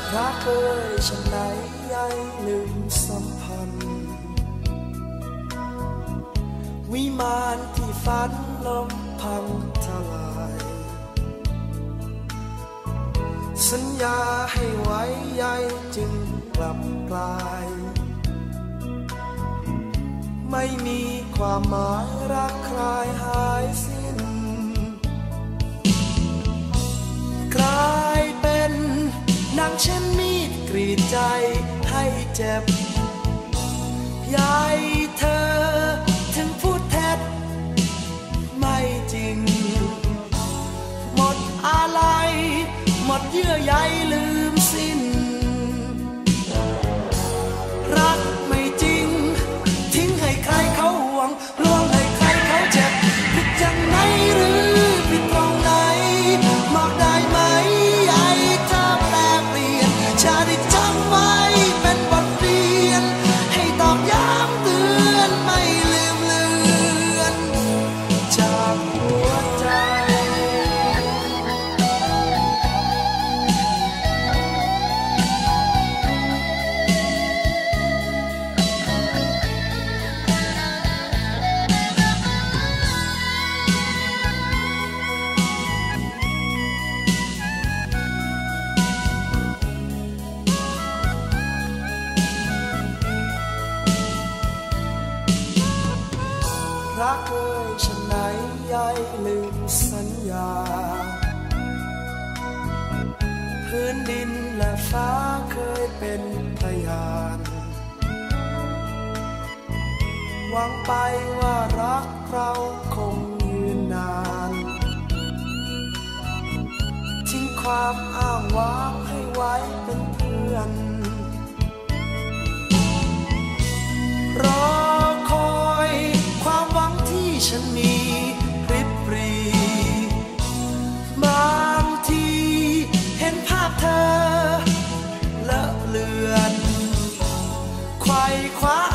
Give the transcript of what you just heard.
รักเคยฉันไหนใยลืมสัมพันธ์วิมานที่ฝันลมพังทลายสัญญาให้ไว้ใยจึงกลับกลายไม่มีความหมายรักคลายหายสิ้นกลายเป็นนางเช่นมีดกรีดใจให้เจ็บยายเธอถึงพูดแท้ไม่จริงหมดอะไรหมดเยื่อใยลืมสิ้นรักไม่จริงทิ้งให้ใครเขาห่วงลวงให้ใครเขาเจ็บผิดจังไหนหรือผิดตรงไหนบอกได้ไหมไอ้เธอแปลเปลี่ยนชาติจำไว้เป็นบทเรียนให้ตอกย้ำเตือนไม่ลืมเลือนจากหัวใจรักเคยฉันไหนใยลืมสัญญาพื้นดินและฟ้าเคยเป็นพยานหวังไปว่ารักเราคงยืนนานทิ้งความอ้างว้างให้ไว้เป็นเพื่อนรอคอยความหวังที่ฉันมีริบหรี่บางทีเห็นภาพเธอเลอะเลือนไขว่คว้า